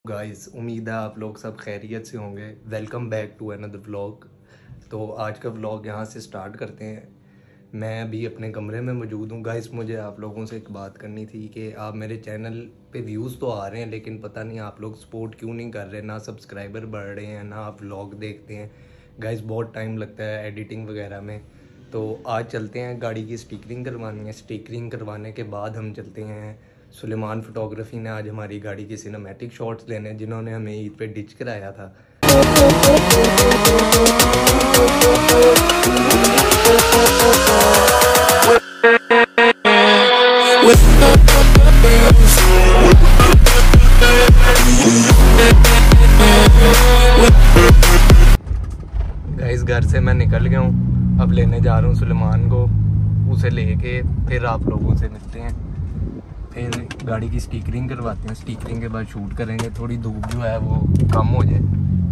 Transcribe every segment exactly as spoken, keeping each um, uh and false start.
Guys, उम्मीद है आप लोग सब खैरियत से होंगे। Welcome back to another vlog. तो आज का व्लॉग यहाँ से स्टार्ट करते हैं। मैं अभी अपने कमरे में मौजूद हूँ। गाइस, मुझे आप लोगों से एक बात करनी थी कि आप मेरे चैनल पे व्यूज़ तो आ रहे हैं, लेकिन पता नहीं आप लोग सपोर्ट क्यों नहीं कर रहे। ना सब्सक्राइबर बढ़ रहे हैं, ना आप व्लॉग देखते हैं। गाइस, बहुत टाइम लगता है एडिटिंग वगैरह में। तो आज चलते हैं, गाड़ी की स्टिकरिंग करवानी है। स्टिकरिंग करवाने के बाद हम चलते हैं। सुलेमान फोटोग्राफी ने आज हमारी गाड़ी की सिनेमैटिक शॉट्स लेने, जिन्होंने हमें ईद पे डिच कराया था। गाइस, घर से मैं निकल गया हूँ, अब लेने जा रहा हूँ सुलेमान को। उसे लेके फिर आप लोगों से मिलते हैं, फिर गाड़ी की स्टिकरिंग करवाते हैं। स्टिकरिंग के बाद शूट करेंगे। थोड़ी धूप जो है वो कम हो जाए।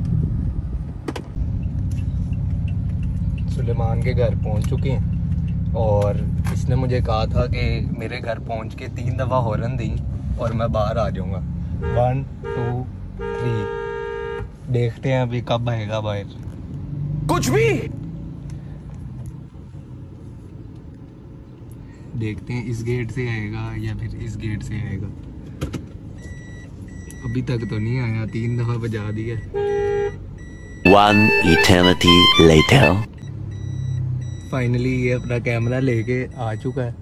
सुलेमान के घर पहुंच चुके हैं और इसने मुझे कहा था कि मेरे घर पहुंच के तीन दफ़ा हॉर्न दी और मैं बाहर आ जाऊंगा। One two three. देखते हैं अभी कब आएगा बाहर। कुछ भी देखते हैं, इस गेट से आएगा या फिर इस गेट से आएगा। अभी तक तो नहीं आया, तीन दफा बजा दिया। One eternity later. फाइनली ये अपना कैमरा लेके आ चुका है।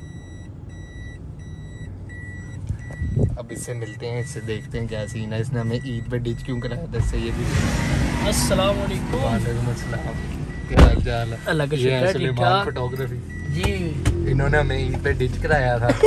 अब इससे मिलते हैं, इससे देखते हैं क्या सीन है। इसने हमें ईद पे डिच क्यों कराया था, इससे ये भी। अस्सलाम वालेकुम। वालेकुम अस्सलाम। क्या हाल चाल है? अल्लाह का ये है शुक्र है, सुलेमान ठीक फोटोग्राफी जी। इन्होंने हमें ईद पे डिच कराया था।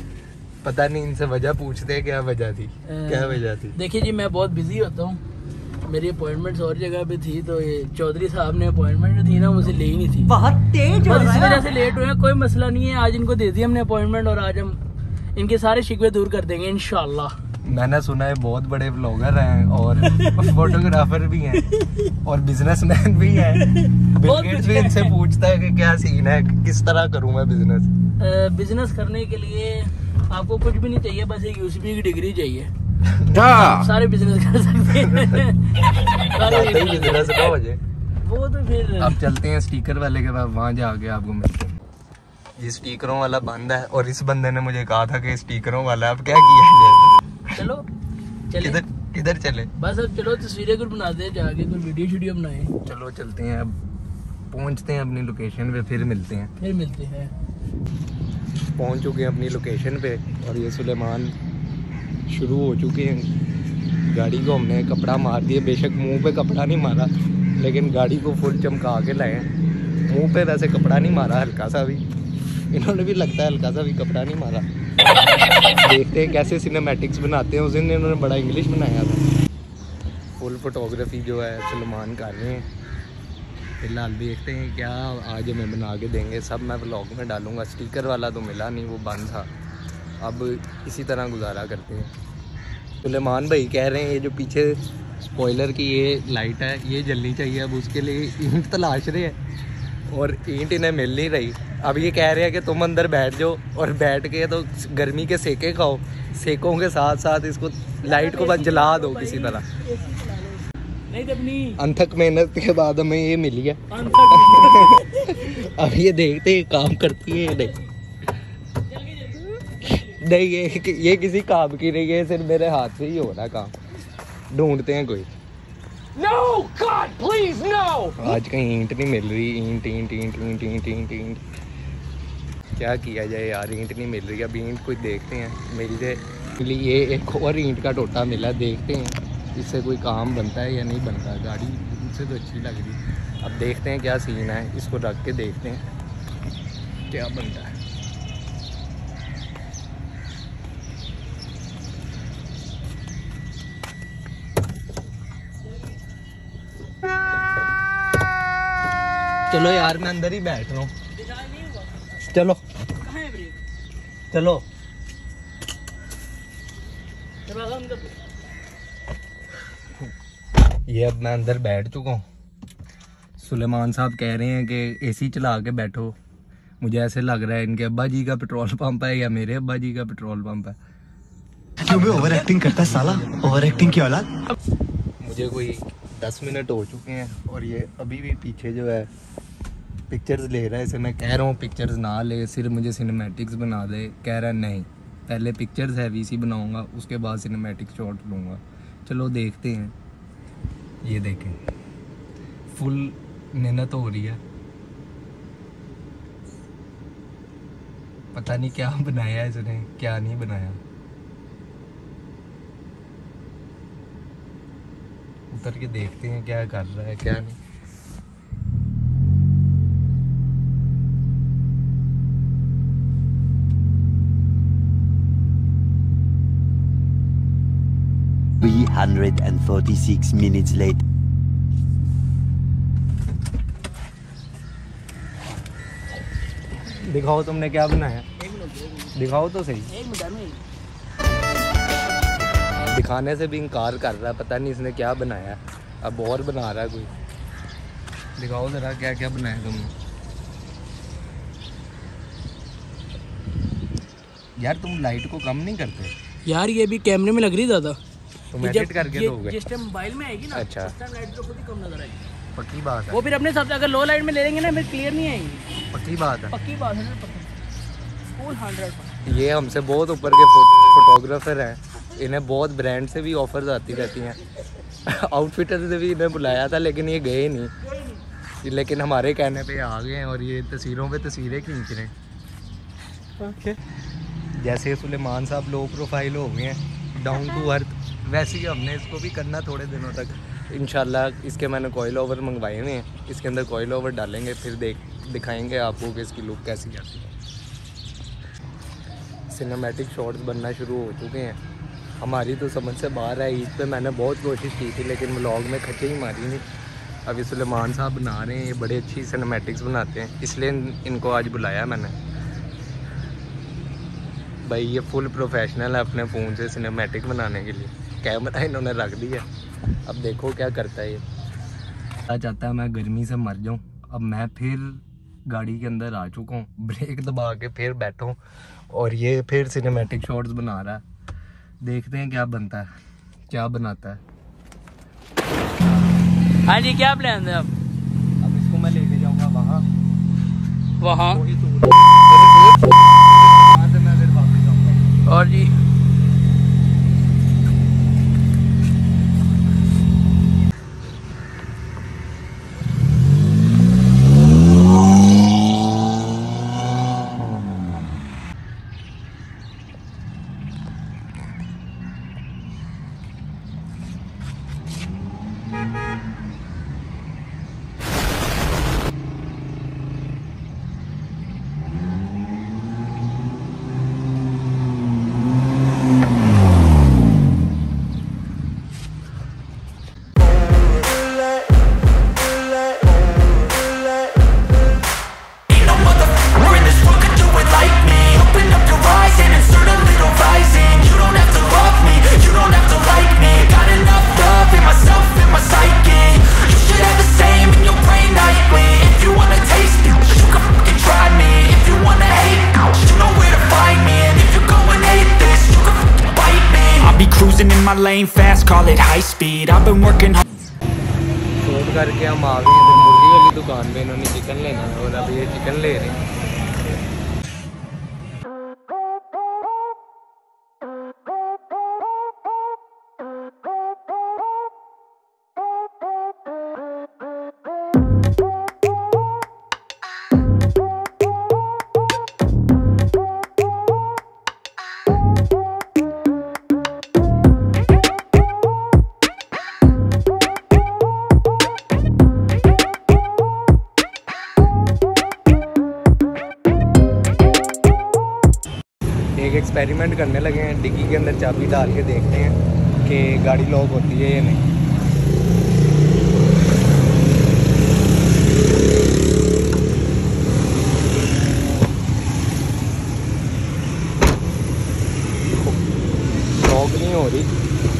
पता नहीं इनसे वजह पूछते हैं, क्या वजह थी, क्या वजह थी। देखिए जी, मैं बहुत बिजी होता हूँ, मेरी अपॉइंटमेंट्स और जगह पे थी, तो ये चौधरी साहब ने अपॉइंटमेंट थी ना, मुझे ले ही नहीं थी। बहुत तेज हो रहा है, इस वजह से लेट हुए। कोई मसला नहीं है, आज इनको दे दी हमने अपॉइंटमेंट और आज हम इनके सारे शिकवे दूर कर देंगे इंशाल्लाह। मैंने सुना है बहुत बड़े व्लॉगर हैं और फोटोग्राफर भी हैं और बिजनेसमैन भी हैं। बिल गेट्स भी इनसे पूछता है कि क्या सीन है, किस तरह करूं मैं बिजनेस। बिजनेस करने के लिए आपको कुछ भी नहीं चाहिए, बस एक यूसीपी की डिग्री चाहिए। सारे बिजनेस कर सकते हैं। सारे बिजनेस का वजह वो तो फिर अब चलते हैं स्टिकर वाले के पास, वहाँ जाके आपको मिलते हैं। ये स्टिकरों वाला बंद है और इस बंदे ने मुझे कहा था कि स्टिकरों वाला अब क्या किया जाए। चलो चले। किधर किधर चले? बस अब चलो तस्वीरें कुछ बनाते हैं, जाके कोई वीडियो वीडियो बनाए। चलो चलते हैं, अब पहुंचते हैं अपनी लोकेशन पे, फिर मिलते हैं। फिर मिलते हैं। पहुंच चुके हैं अपनी लोकेशन पे और ये सुलेमान शुरू हो चुके हैं। गाड़ी को हमने कपड़ा मार दिया, बेशक मुंह पे कपड़ा नहीं मारा, लेकिन गाड़ी को फुल चमका के लाए। मुंह पे वैसे कपड़ा नहीं मारा, हल्का सा भी, इन्होंने भी लगता है हल्का सा भी कपड़ा नहीं मारा। देखते हैं कैसे सिनेमैटिक्स बनाते हैं। उस दिन इन्होंने बड़ा इंग्लिश बनाया था। फुल फोटोग्राफी जो है सुलेमान कर रहे हैं। फिलहाल देखते हैं क्या आज हमें बना के देंगे। सब मैं व्लॉग में डालूंगा। स्टिकर वाला तो मिला नहीं, वो बंद था। अब इसी तरह गुजारा करते हैं। सुलेमान भाई कह रहे हैं ये जो पीछे स्पॉइलर की ये लाइट है, ये जलनी चाहिए। अब उसके लिए ईंट तलाश रहे हैं और ईंट इन्हें मिल नहीं रही। अब ये कह रहे हैं कि तुम अंदर बैठ जाओ और बैठ के तो गर्मी के सेके खाओ। सेकों के साथ साथ इसको लाइट को बस जला दो किसी तरह। नहीं तो अपनी अनथक मेहनत के बाद हमें ये मिली है। अब ये देखते हैं काम करती है नहीं। नहीं, ये ये किसी काम की नहीं है, सिर्फ मेरे हाथ से ही हो रहा काम। ढूंढते हैं कोई। No, God, please, no! आज कहीं ईंट नहीं मिल रही। ईंट ईंट ईंट ईंट ईंट ईंट ईंट क्या किया जाए यार, ईंट नहीं मिल रही। अब ईंट कोई देखते हैं, मिल जाए। ये एक और ईंट का टोटा मिला, देखते हैं इससे कोई काम बनता है या नहीं बनता। गाड़ी मुझसे तो अच्छी लग रही। अब देखते हैं क्या सीन है, इसको रख के देखते हैं क्या बनता है। चलो यार, मैं अंदर ही बैठ रहा हूँ। चलो चलो। ये अब मैं अंदर बैठ चुका हूँ। सुलेमान साहब कह रहे हैं कि एसी चला के बैठो। मुझे ऐसे लग रहा है इनके अब्बा जी का पेट्रोल पंप है या मेरे अब्बा जी का पेट्रोल पंप है। क्यों बे ओवर एक्टिंग करता है साला, ओवर एक्टिंग की औलाद। मुझे कोई दस मिनट हो चुके हैं और ये अभी भी पीछे जो है पिक्चर्स ले रहा है। इसे मैं कह रहा हूँ पिक्चर्स ना ले, सिर्फ मुझे सिनेमैटिक्स बना दे। कह रहा है नहीं, पहले पिक्चर्स हैवी सी बनाऊँगा, उसके बाद सिनेमैटिक शॉट लूँगा। चलो देखते हैं। ये देखें, फुल मेहनत हो रही है। पता नहीं क्या बनाया है इसने, क्या नहीं बनाया। उतर के देखते हैं क्या कर रहा है क्या नहीं। three hundred forty-six minutes later. दिखाओ तुमने क्या बनाया, दिखाओ तो सही। दिखाने से भी इनकार कर रहा है, पता नहीं इसने क्या बनाया है। अब और बना रहा है कोई। दिखाओ जरा क्या क्या बनाया तुमने। यार तुम लाइट को कम नहीं करते यार, ये भी कैमरे में लग रही ज्यादा। तुम एडिट करके दोगे। जिस टाइम मोबाइल में आएगी ना, अच्छा, उस टाइम लाइट तो खुद ही कम नजर आएगी। पक्की बात है। वो फिर अपने हिसाब से अगर लो लाइट में ले लेंगे ना, फिर क्लियर नहीं आएगी। पक्की बात है। पक्की बात है, फुल हंड्रेड। ये हमसे बहुत ऊपर के फोटोग्राफर हैं, इन्हें बहुत ब्रांड से भी ऑफर्स आती रहती हैं। आउटफिटर से भी इन्हें बुलाया था लेकिन ये गए नहीं, लेकिन हमारे कहने पे आ गए हैं और ये तस्वीरों पे तस्वीरें खींच रहे हैं। ओके, जैसे सुलेमान साहब लो प्रोफाइल हो गए हैं, डाउन टू अर्थ, वैसे ही हमने इसको भी करना थोड़े दिनों तक इंशाल्लाह। इसके मैंने कॉइल ओवर मंगवाए हुए हैं, इसके अंदर कॉइल ओवर डालेंगे, फिर देख दिखाएंगे आपको कि इसकी लुक कैसी आती है। सिनेमैटिक शॉट्स बनना शुरू हो चुके हैं। हमारी तो समझ से बाहर है। ईद पे मैंने बहुत कोशिश की थी लेकिन व्लॉग में खच्चे ही मारी नहीं। अभी सुलेमान साहब बना रहे हैं, ये बड़ी अच्छी सिनेमैटिक्स बनाते हैं, इसलिए इनको आज बुलाया मैंने। भाई ये फुल प्रोफेशनल है अपने फ़ोन से सिनेमैटिक बनाने के लिए। कैमरा इन्होंने रख दिया, अब देखो क्या करता है ये। चाहता है मैं गर्मी से मर जाऊँ। अब मैं फिर गाड़ी के अंदर आ चुका हूँ, ब्रेक दबा के फिर बैठा हूँ और ये फिर सिनेमैटिक शॉट्स बना रहा है। देखते हैं क्या बनता है, क्या बनाता है। हाँ जी, क्या प्लान है अब? अब इसको मैं लेके जाऊँगा वहाँ वहाँ वहाँ से मैं फिर वापस जाऊँगा। और जी my lane fast, call it high speed. I've been working hard. Shoot करके हम आ गए थे मुर्गी वाली दुकान पे। इन्होंने चिकन लेना है और अब ये चिकन ले रहे हैं। एक एक्सपेरिमेंट करने लगे हैं, डिग्गी के अंदर चाबी डाल के देखते हैं कि गाड़ी लॉक होती है या नहीं। लॉक नहीं हो रही,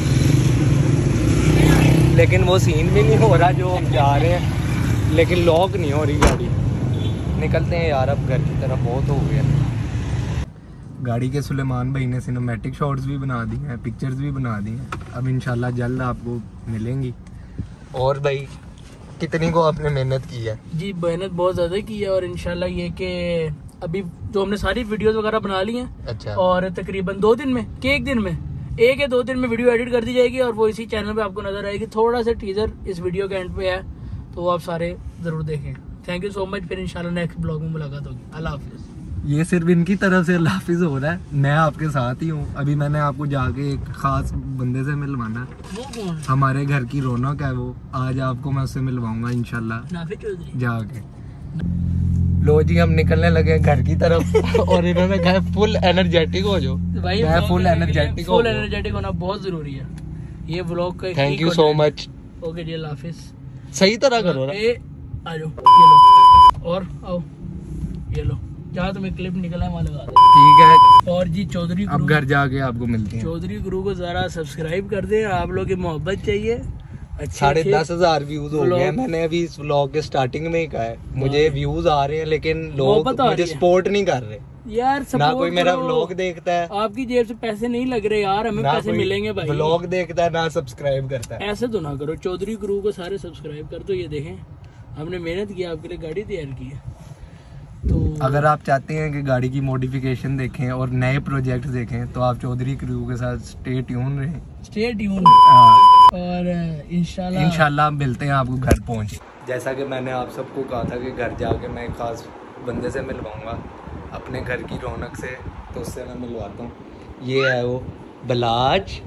लेकिन वो सीन भी नहीं हो रहा जो हम जा रहे हैं, लेकिन लॉक नहीं हो रही गाड़ी। निकलते हैं यार अब घर की तरफ, बहुत हो गया। गाड़ी के सुलेमान भाई ने सिनेमैटिक शॉट्स भी बना दिए हैं, पिक्चर्स भी बना दी हैं। अब इंशाल्लाह जल्द आपको मिलेंगी। और भाई कितनी को आपने मेहनत की है? जी मेहनत बहुत ज़्यादा की है और इंशाल्लाह ये कि अभी जो हमने सारी वीडियोस वगैरह बना ली हैं, अच्छा, और तकरीबन दो दिन में कि एक दिन में एक या दो दिन में वीडियो एडिट कर दी जाएगी और वो इसी चैनल पे आपको नजर आएगी। थोड़ा सा टीजर इस वीडियो के एंड पे है, तो वो आप सारे जरूर देखें। Thank you so much. फिर इंशाल्लाह नेक्स्ट ब्लॉग में मुलाकात होगी। अल्लाह हाफिज़। ये सिर्फ इनकी तरफ से अल्लाह हाफिज़ हो रहा है, मैं आपके साथ ही हूँ। अभी मैंने आपको जाके एक खास बंदे से मिलवाना है, वो कौन? हमारे घर की रौनक है वो। आज आपको मैं उससे मिलवाऊंगा इंशाल्लाह नाफिज चौधरी। जाके। लो जी हम निकलने लगे घर की तरफ और इन्होंने कहा फुल एनर्जेटिक हो जाओ। भाई मैं फुल एनर्जेटिक फुल एनर्जेटिक होना बहुत जरूरी है ये व्लॉग का। Thank you so much. Okay जी, अल्लाह हाफिज़। सही तरह करो ना। ए आ जाओ, ये लो और आओ, ये लो जहाँ तुम्हें क्लिप निकला है वहाँ लगा दो। ठीक है, और जी चौधरी अब घर जाके आपको मिलते हैं। चौधरी गुरु को जरा सब्सक्राइब कर दें, आप लोग की मोहब्बत चाहिए। साढ़े दस हजार व्यूज हो गए। व्लॉग- मैंने अभी इस व्लॉग के स्टार्टिंग में ही कहा है, मुझे व्यूज आ रहे हैं लेकिन लोग मोहब्बत आ मुझे रही है। सपोर्ट नहीं कर रहे। यार ना support कोई मेरा करो। व्लॉग देखता है, आपकी जेब से पैसे नहीं लग रहे यार, हमें ना पैसे कोई मिलेंगे भाई। व्लॉग देखता है, ना सब्सक्राइब करता है। ऐसे तो ना करो, चौधरी गुरु को सारे सब्सक्राइब कर दो। ये देखें हमने मेहनत की, आपके लिए गाड़ी तैयार की है। तो अगर आप चाहते हैं कि गाड़ी की मॉडिफिकेशन देखें और नए प्रोजेक्ट देखें तो आप चौधरी क्रू के साथ स्टे ट्यून रहें। Stay tune. हाँ, और इंशाल्लाह इंशाल्लाह मिलते हैं आपको घर पहुंच। जैसा कि मैंने आप सबको कहा था कि घर जाके मैं एक खास बंदे से मिलवाऊंगा अपने घर की रौनक से, तो उससे मैं मिलवाता हूँ। ये है वो बलाज।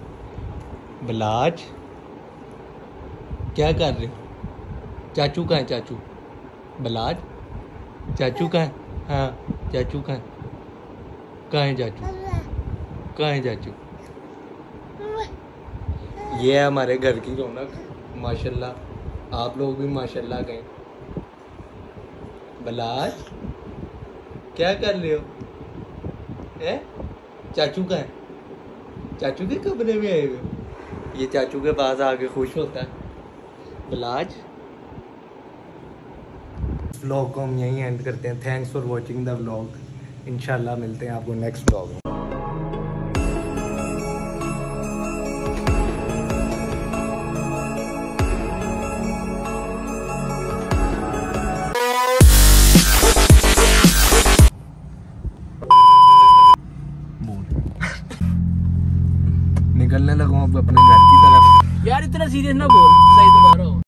बलाज क्या कर रहे हो? चाचू कहाँ है? चाचू बलाज चाचू कहाँ है? हाँ चाचू कहाँ है? कहाँ है चाचू? कहाँ है चाचू? ये है हमारे घर की रौनक माशाल्लाह। आप लोग भी माशाल्लाह कहें। बलाज क्या कर रहे हो? है चाचू का है? चाचू के कमरे में आए हुए हो? ये चाचू के पास आके खुश होता है। बलाज व्लॉग को हम यहीं एंड करते हैं। Thanks for watching the vlog. इंशाल्लाह मिलते हैं आपको नेक्स्ट व्लॉग में। निकलने लगा अब अपने घर की तरफ। यार इतना सीरियस ना बोल, सही दोबारा हो।